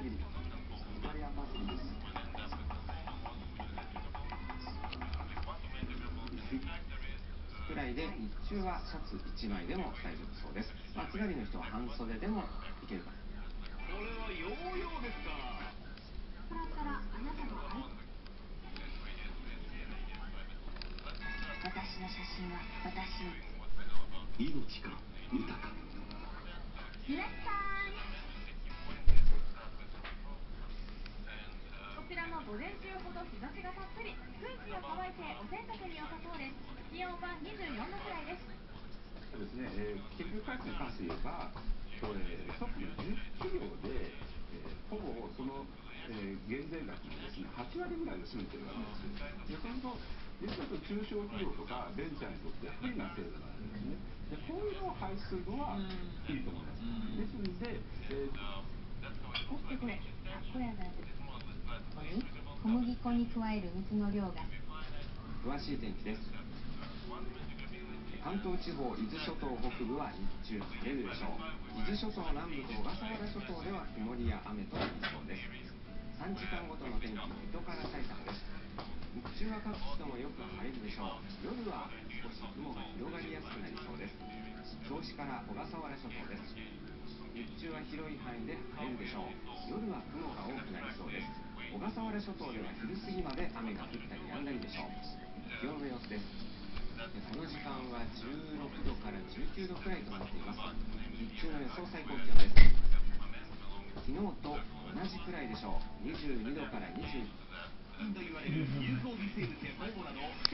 ぎりイタリアンマスクです。 くらいで日中はシャツ1枚でも大丈夫そうです。暑がりの人は半袖でもいけるかな。 これはヨーヨーですか。 これからあなたの私の写真は私命か豊か。 皆さん、こちらも午前中ほど日差しがたっぷり、空気が乾いてお洗濯に良さそうです。気温は24度くらいです。 そうですね、研究開発に関して言えば、これトップの10企業で、ほぼその、減税額のですね8割ぐらいを占めてるわけです。でそうすると実は中小企業とかベンチャーにとって不利な制度なんですね。でこういうのを廃止するのはいいと思います。ですので、 そしてこれたこやなんです。ここに小麦粉に加える水の量が。 詳しい天気です。関東地方、伊豆諸島北部は日中晴れるでしょう。伊豆諸島南部と小笠原諸島では曇りや雨となりそうです。3時間ごとの天気、水戸から埼玉です。日中は各地ともよく晴れるでしょう。夜は少し雲が広がりやすくなりそうです。銚子から小笠原諸島です。日中は広い範囲で晴れるでしょう。夜は雲が多くなりそうです。小笠原諸島では昼過ぎまで雨が降ったり止んだりでしょう。気温の様子です。この時間は16度から19度くらいとなっています。日中の予想最高気温です。昨日と同じくらいでしょう。22度から20 と言われる有効微生物や酵母など